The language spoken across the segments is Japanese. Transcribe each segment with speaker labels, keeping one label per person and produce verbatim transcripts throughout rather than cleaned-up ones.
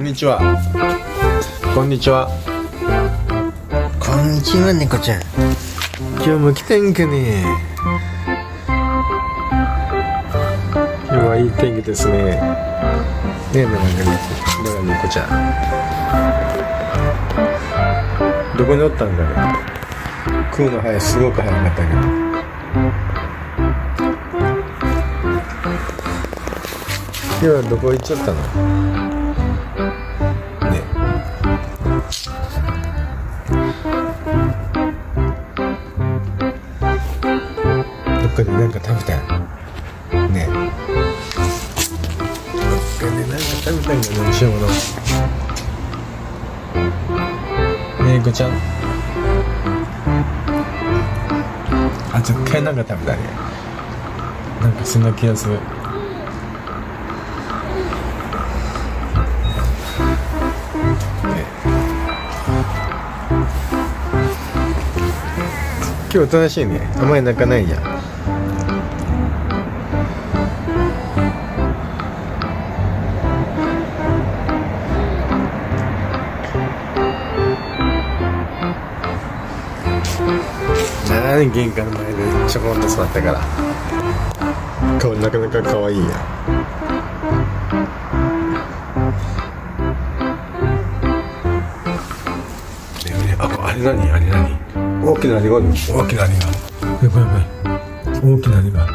Speaker 1: にちは。こんにちは。
Speaker 2: こんにちは、猫ちゃん。
Speaker 1: 今日も来てんかね。今日はいい天気ですね。ねえ、なんかね、だから猫ちゃん。どこにおったんだろう。食うの早い、すごく早かったけど。今日はどこ行っちゃったの？ね。どっかでなんか食べたいね。どっかでなんか食べたいんだね、美味しいもの。ねえ、こちゃん。あ、絶対なんか食べたいね。なんかそんな気がする。今日おとなしいね。あんまり泣かないや。なに玄関の前でちょこんと座ったから。顔なかなか可愛いや。あ、あれ何？あれ何？大きなアリがある。大きなアリが。これこれこれ。大きなアリが。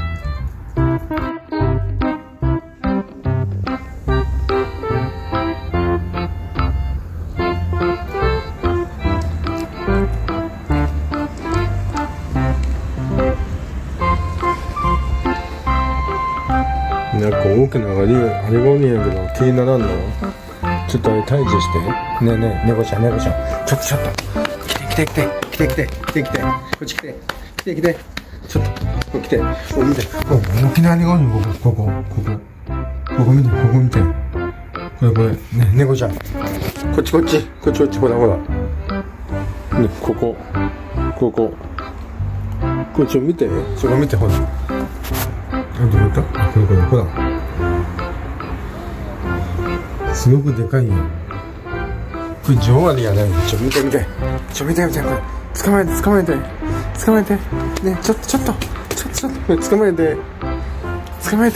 Speaker 1: なんか大きなアリ、アリがおんねんやけど気にならんの？ちょっとあれ退治して。ねえねえ、猫ちゃん猫ちゃん。ちょっとちょっと。来て来て来て来て来て来て来てこっち来て来て来てちょっとここ来てお見てお大きなアリがおるよここここここここ見てここ見てこれこれね猫ちゃんこっちこっちこっちこっちほらほらねこここここっちを見てそこ見てほらあどうやったあこれこれほらすごくでかいよこれ女王アリやないちょ見て見てちょ見て見てこれ捕まえて捕まえて捕まえてねちょっとちょっとちょっとちょっとこれ捕まえて捕まえて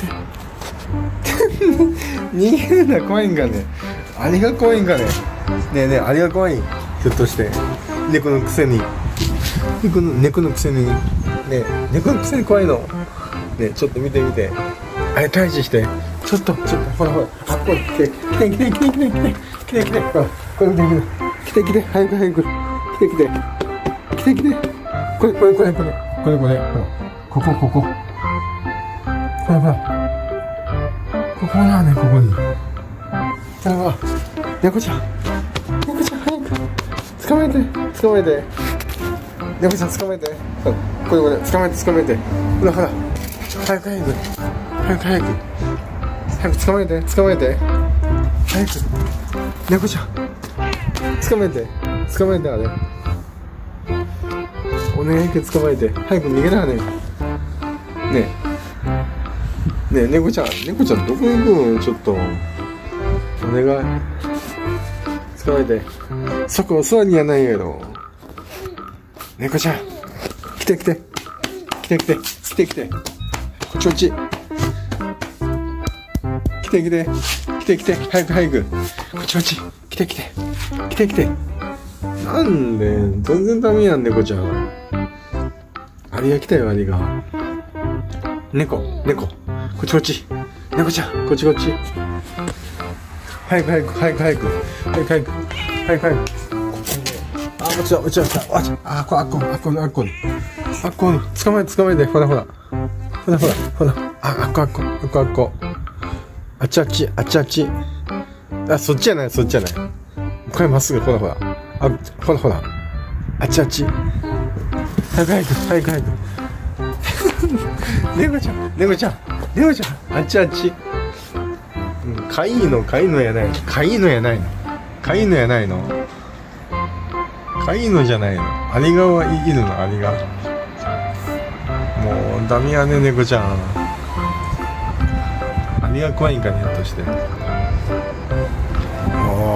Speaker 1: 逃げるのは怖いんかねアリが怖いんかねねえねえアリが怖いひょっとして猫のくせに猫の猫のくせにねえ猫のくせに怖いのねえちょっと見て見てあれ退治してちょっとちょっとほらほらあっこれ来て来て来て来て来て来て来て来てほらこれ見て見て来て来て早く早く来て来て来て来てこれこれこれこれこれこれほらここここほらほらここだねここにほらほら猫ちゃん猫ちゃん早く捕まえて捕まえて猫ちゃん捕まえてこれこれ捕まえて捕まえてほらほら早く早く早く早く早く捕まえて捕まえて早く猫ちゃん捕まえて捕まえてあれお願いけど捕まえて早く逃げなねねえねえ猫ちゃん猫ちゃんどこ行くのちょっとお願い捕まえてそこお座りやないやろ猫ちゃん来て来て来て来て来て来てこっちこっち来て来て来て来て早く早くこっちこっち来て来て来て来てなんで全然ダメやん猫ちゃんアリが来たよアリが猫猫こっちこっち猫ちゃんこっちこっち早く早く早く早く早く早く早く早く早くあ落ちた落ちた落ちたあっこあっこあっこあっこあっこ捕まえて捕まえてほらほらほらほらほらああっこあっこあっこあっこあっちあっちあっちあっちあそっちじゃないそっちじゃないこれまっすぐほらほらあほらほらあっちあっち早く早く早く早く猫ちゃん猫ちゃん猫ちゃんあっちあっちうんかいいのかいいのやないのかいいのやないのかいいのやないのかいいのじゃないのアリがはいるのアリがもうダメやね猫ちゃんアリが怖いんかねひょっとしてお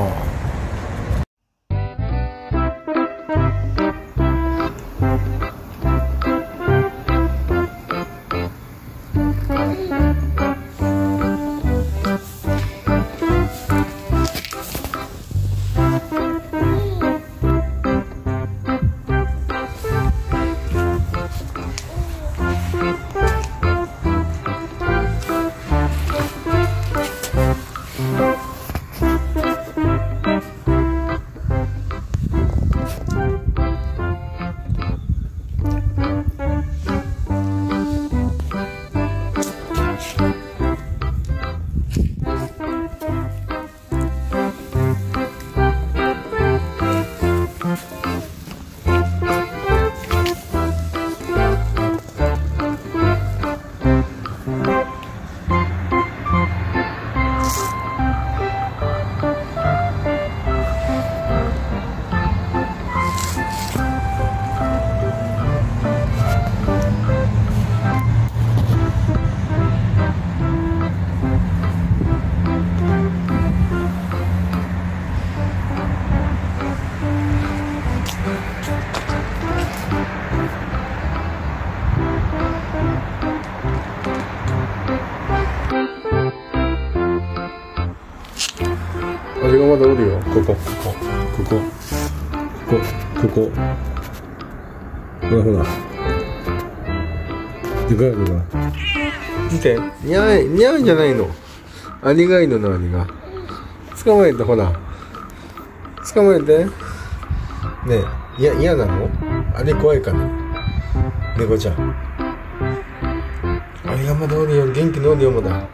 Speaker 1: アリがまだおるよ。ここここここここここほらほらでかいのが見て、にゃいにゃいじゃないの、アリがいるの。アリが捕まえて、ほら捕まえてねえ。いや嫌なの？あれ怖いかね、猫ちゃん。あれがまだおるよ。元気のおるよまだ。ね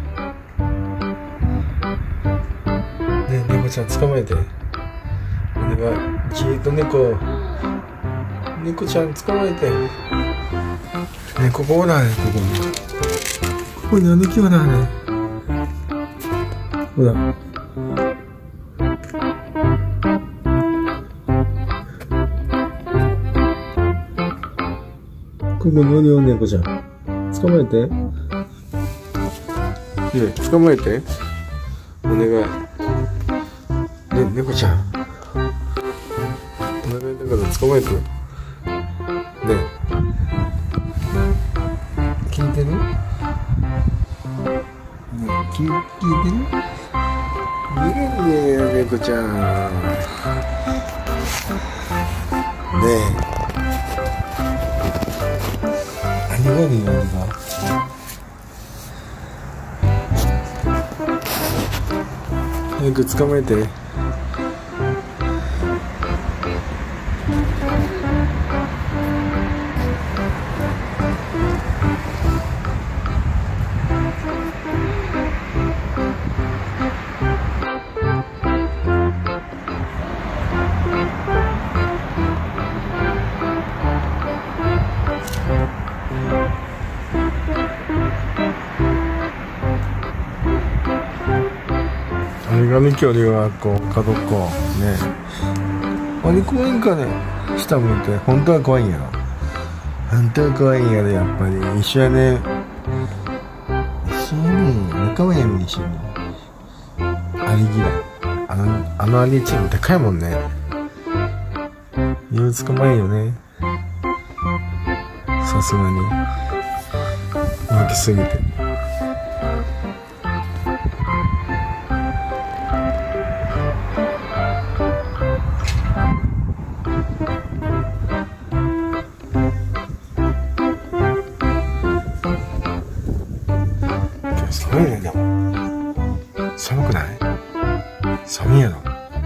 Speaker 1: え猫ちゃん捕まえて。お願い、じーっと猫猫ちゃん捕まえてね。ここほらね、ここにここにあの木ほらね、ほらここにおるよ猫ちゃん。捕まえてねえ、捕まえてお願いねえ猫ちゃん、お願いだから捕まえてねえ。聞いてる？ねえ、聞い、聞いてる？ねえ猫ちゃんねえ、ありがとうよ、ありが早く捕まえて。あれがね、距離はこう角っこね。あれ怖いんかね、下向いて。本当は怖いんやろ、本当は怖いんやろ。やっぱり一緒やね、一緒やね、仲間やね、一緒に。アリ嫌い、あのあのアリチームでかいもんね。よう捕まえんよね、さすがに大きすぎて。寒いね。でも寒くない？寒いやろ。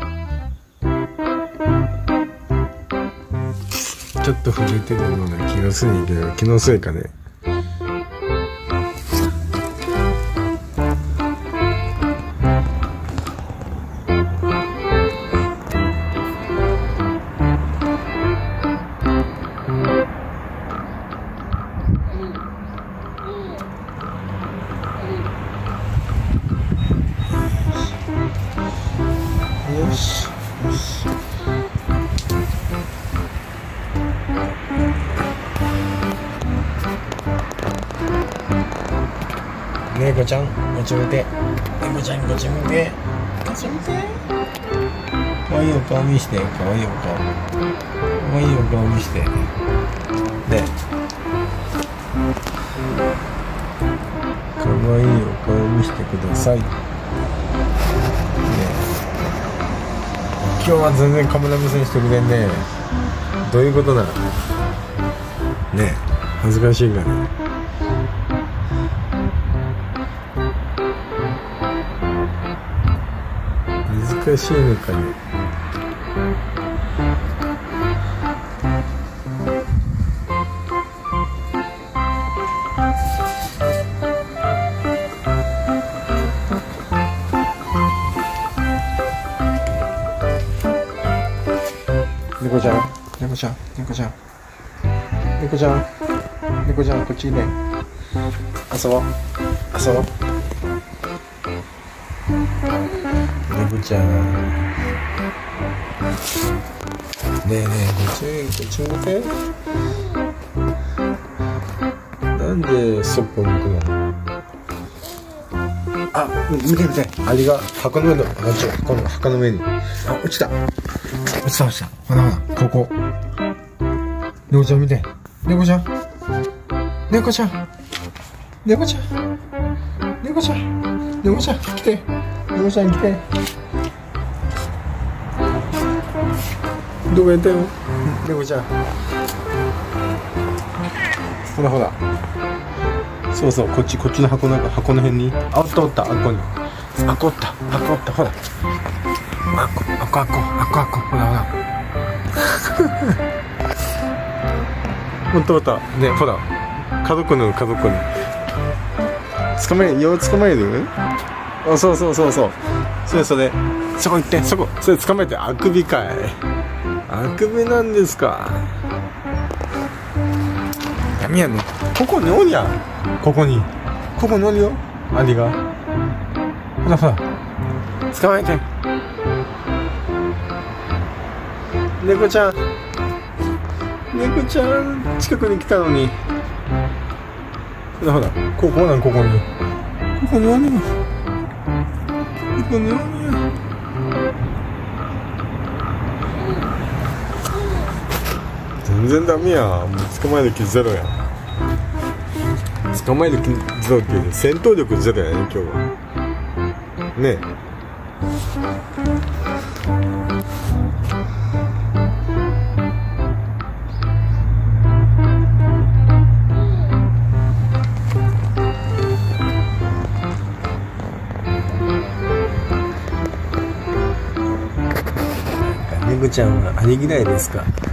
Speaker 1: ちょっと震えてるような気がするんやけど、気のせいかね。よしよし。猫ちゃんこっち向いて、猫ちゃんこっち向いて、こっち向いて。かわいいお顔見して、かわいいお顔、かわいいお顔見してね。かわいいお顔見してくださいね。今日は全然カメラ目線してくれんね。どういうことなのね。恥ずかしいからね。難しいのかね。猫ちゃん、猫ちゃん、猫ちゃん、猫ちゃん、猫ちゃん、こっちね。遊ぼう、遊ぼう。猫ちゃん。ねえねえ、こっち、こっち向いて。なんでそっぽ向くの？あ、見て見て。アリが箱の上の、あ、違う、この箱の上に。あ、落ちた。落ちた落ちた。ほらほら、ここ。猫ちゃん見て。猫ちゃん。猫ちゃん。猫ちゃん。猫ちゃん。猫ちゃん、来て。猫ちゃん来て。 どこやったよ猫ちゃん。ほらほら、そうそう、こっちこっちの箱なんか箱の辺にあおったおった、あっこにあっこおったあっこおった、ほらあっこあっこあっこあっこあっこ、ほらほらおったおったね、ほら家族の家族に捕まえよう捕まえる。あ、そうそうそうそう、それそれそこ行って、そこそれ捕まえて。あくびかい、あくびなんですか。やみやね、ここにおりゃ、ここにここにおるよ、アリが。ほらほら捕まえて、猫ちゃん猫ちゃん近くに来たのに。ほらほら、ここなんここにここにおるよ、ここにおるよ。全然ダメや、もう捕まえる気ゼロや。捕まえる気ゼロっていう戦闘力ゼロやね今日はね。猫ちゃんはアリ嫌いですか。